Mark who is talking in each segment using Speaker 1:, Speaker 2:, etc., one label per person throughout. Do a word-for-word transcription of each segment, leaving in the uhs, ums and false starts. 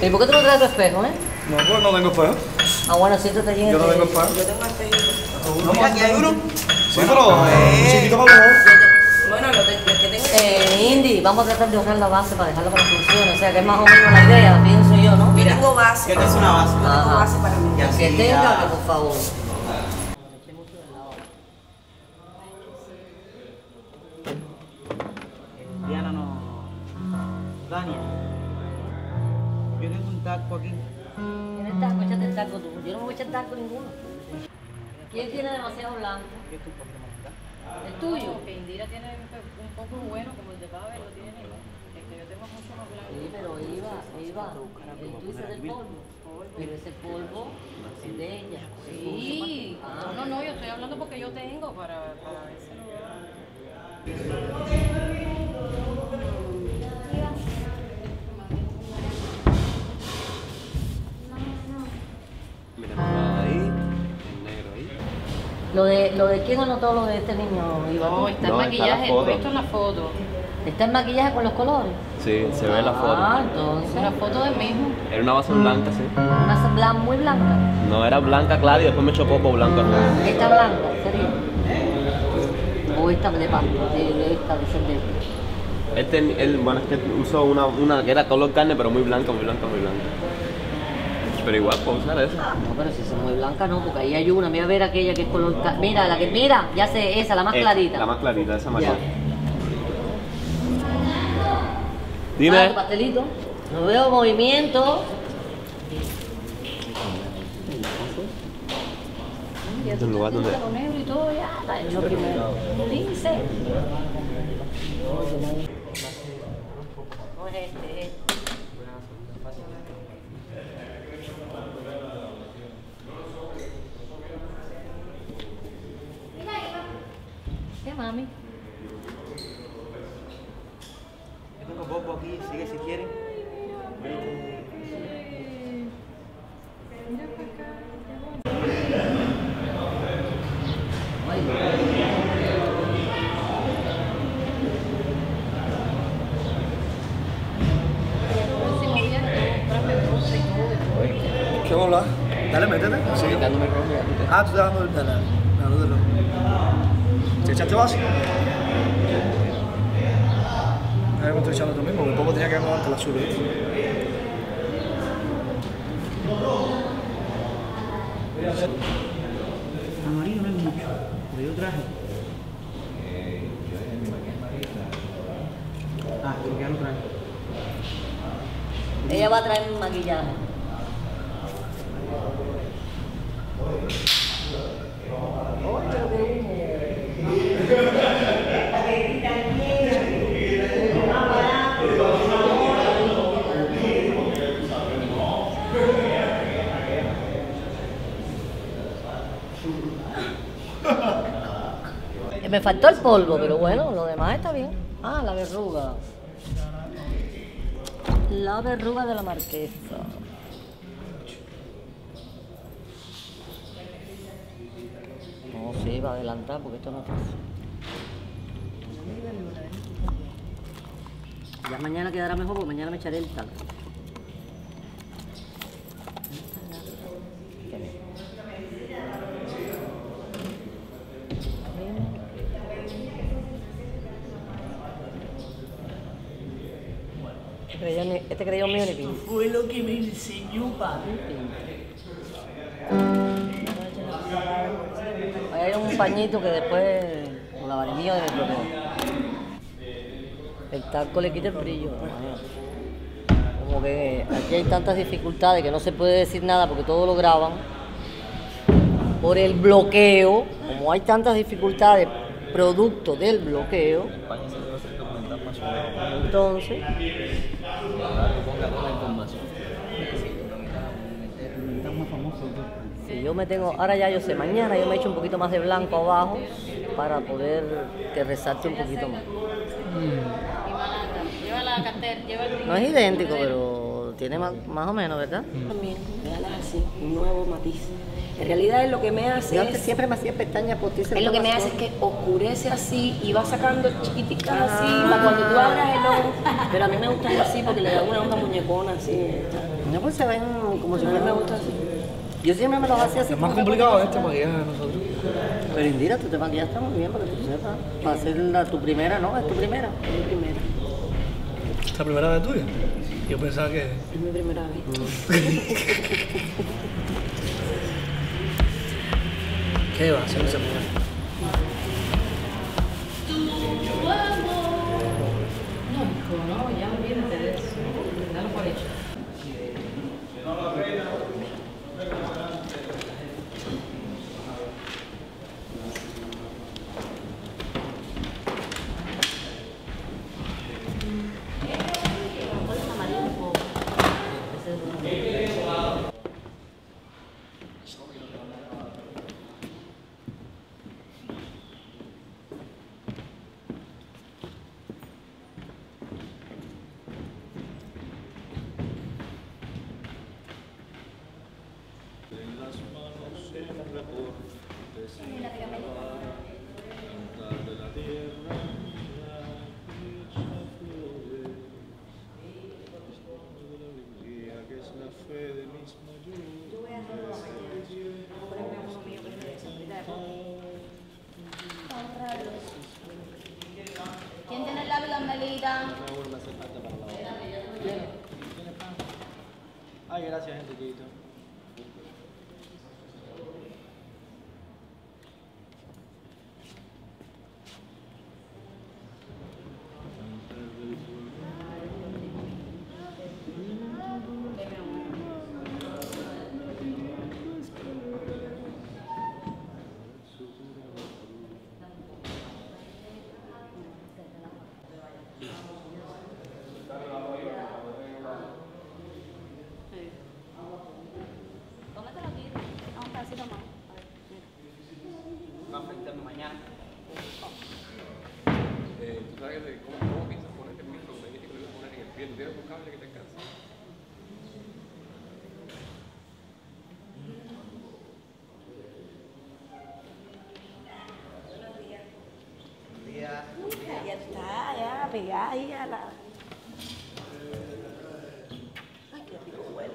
Speaker 1: ¿Y por qué tú no traes tu espejo, eh?
Speaker 2: No, pues no tengo espejo.
Speaker 1: Ah, bueno, siéntate allí en
Speaker 2: Yo no
Speaker 1: este-
Speaker 2: tengo espejo.
Speaker 3: Yo tengo espejito.
Speaker 2: No,
Speaker 3: Mira, aquí hay uno.
Speaker 2: Sí, pero eh, chiquito para los ojos.
Speaker 3: Bueno, lo que, lo que tengo es...
Speaker 1: Eh, Indy, vamos a tratar de ahorrar la base para dejarla para que funcione. O sea, que es más o menos la idea, pienso yo, ¿no?
Speaker 3: Yo tengo base.
Speaker 4: ¿Qué es una base?
Speaker 3: Yo tengo
Speaker 1: Ajá.
Speaker 3: base para mí.
Speaker 4: Ya
Speaker 1: Que
Speaker 4: sí,
Speaker 1: tenga,
Speaker 4: ya.
Speaker 1: que por favor.
Speaker 4: Diana no. Dania. Yo tengo un taco aquí.
Speaker 1: ¿Tienes taco? Échate el taco tú. Yo no me voy a echar taco ninguno. ¿Quién tiene demasiado blanco?
Speaker 4: ¿Qué es tu problema?
Speaker 1: ¿El tuyo?
Speaker 5: Que Indira tiene un poco bueno, como el de Pavel lo tiene. Este, yo tengo mucho más blanco.
Speaker 1: Sí, pero iba, iba. El tuyo es del polvo. Pero ese polvo es de ella.
Speaker 5: Sí,
Speaker 1: Ah.
Speaker 5: no, no, no, yo estoy hablando porque yo tengo para, para ese lugar.
Speaker 6: Mira, ahí, el negro ahí.
Speaker 1: Lo de, lo de quién anotó lo de este niño, Iba.
Speaker 5: No, está el
Speaker 6: No, está
Speaker 5: maquillaje,
Speaker 6: la foto.
Speaker 5: esto en la foto.
Speaker 1: ¿Está el maquillaje con los colores?
Speaker 6: Sí, se ve en la
Speaker 1: Ah,
Speaker 6: foto.
Speaker 1: entonces.
Speaker 5: La foto del mismo.
Speaker 6: Era una base blanca, sí.
Speaker 1: Una blanca, muy blanca.
Speaker 6: No, era blanca clara y después me echó poco blanco.
Speaker 1: Esta blanca, ¿sería? O esta de pasta, de, de esta, de ser de
Speaker 6: Este, él, bueno, es que usó una, una que era color carne, pero muy blanca, muy blanca, muy blanca. Pero igual puedo usar esa.
Speaker 1: No, pero si es muy blanca no, porque ahí hay una. Mira a ver aquella que es color. ca- Mira, la que. Mira, ya sé, esa, la más
Speaker 6: Esa,
Speaker 1: clarita.
Speaker 6: La más clarita, esa marca.
Speaker 1: Ya. Ah, tu
Speaker 6: Dime.
Speaker 1: pastelito. No veo movimiento.
Speaker 5: Ya
Speaker 6: Es un lugar donde-
Speaker 5: Lo negro y todo ya.
Speaker 1: Está hecho primero.
Speaker 5: Dice.
Speaker 1: No es este, es este.
Speaker 5: ¿Qué mami?
Speaker 4: Yo tengo poco aquí, sigue si quieren.
Speaker 5: Próximo viernes tengo que comprarme bronce y todo, y todo.
Speaker 2: ¿Qué bola? Dale, métete. Sí.
Speaker 6: Quitándome el rojo y aquí te-
Speaker 2: Ah, tú te vas dando el dale. Dale, dale. ¿Te echaste base? A ver, me estoy echando tú mismo, porque poco tenía que haber antes la azul.
Speaker 4: Amarillo no es mucho, pero yo traje. Ah, creo que ya lo traje.
Speaker 1: Ella va a traer un maquillaje. Me faltó el polvo, pero bueno, lo demás está bien. Ah, la verruga. La verruga de la marquesa. No, sí, va a adelantar porque esto no es fácil. Ya mañana quedará mejor porque mañana me echaré el talco. Este creyón, ni- este creyón mío ni pinta.
Speaker 4: Fue lo que me enseñó papi.
Speaker 1: Ahí hay un pañito que después, con la varinilla de bloqueo. El talco le quita el brillo. Imagínate. Como que aquí hay tantas dificultades que no se puede decir nada porque todo lo graban. Por el bloqueo, como hay tantas dificultades producto del bloqueo, entonces,
Speaker 4: Estamos famosos.
Speaker 1: si yo me tengo, ahora ya yo sé, mañana yo me echo un poquito más de blanco abajo para poder que resalte un poquito más.
Speaker 5: Lleva la cartera, lleva el...
Speaker 1: No es idéntico, pero tiene más, más o menos, ¿verdad?
Speaker 3: También, véala así, un nuevo matiz. En realidad es lo que me hace
Speaker 1: Yo antes
Speaker 3: es,
Speaker 1: siempre me hacía pestañas postizas.
Speaker 3: es lo que me hace es que oscurece así y va sacando chiquiticas así para cuando tú abras el ojo. Pero a mí me gusta así porque le da una onda muñecona así.
Speaker 1: No, pues se ven como si
Speaker 3: A mí
Speaker 1: fueran.
Speaker 3: me gusta así.
Speaker 1: Yo siempre me los hacía así.
Speaker 2: Es más
Speaker 1: como
Speaker 2: complicado
Speaker 1: que-
Speaker 2: este maquillaje de nosotros.
Speaker 1: Pero Indira, tú te maquillaste muy bien para que tú sepas. Para hacer la, tu primera, ¿no? Es tu primera.
Speaker 3: Es mi primera.
Speaker 2: ¿Es la primera vez tuya? Yo pensaba que...
Speaker 3: Es mi primera vez.
Speaker 2: ¿Qué va a hacer esa mujer?
Speaker 5: No, ya olvídate de eso. Dalo por hecho.
Speaker 7: ¿Quién tiene el lápiz, Melita?
Speaker 4: Ay, gracias, Enriquito.
Speaker 7: Cómetelo aquí. A un pedacito más.
Speaker 4: Va a afectarme mañana.
Speaker 6: Eh, ¿Tú sabes de cómo, cómo piensas ponerte el micro? Me dijiste que lo ibas a poner en el pie. ¿Tú tienes un cable que te alcance?
Speaker 3: Ya está, ya, pegada ahí a la... Ay, qué rico huele.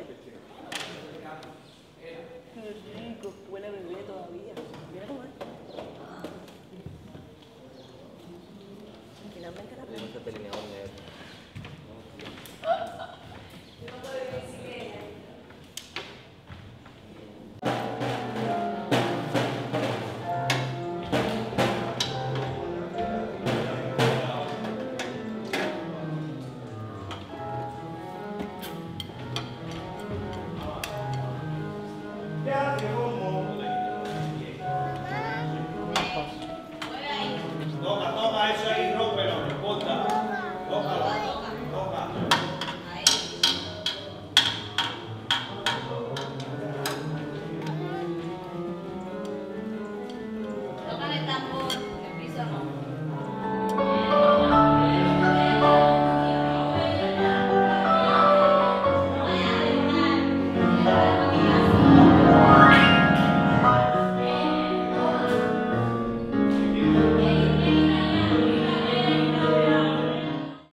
Speaker 3: Qué rico, huele a bebé todavía. Mira cómo es. Finalmente la